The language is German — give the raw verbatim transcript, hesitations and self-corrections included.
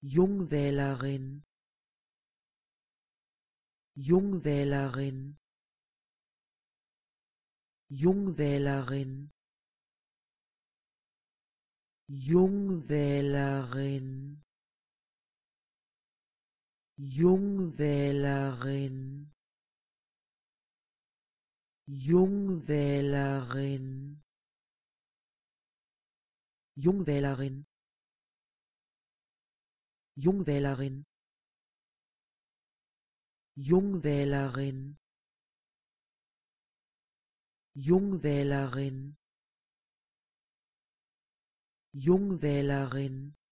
Jungwählerin, Jungwählerin, Jungwählerin, Jungwählerin, Jungwählerin, Jungwählerin, Jungwählerin, Jungwählerin, Jungwählerin, Jungwählerin, Jungwählerin,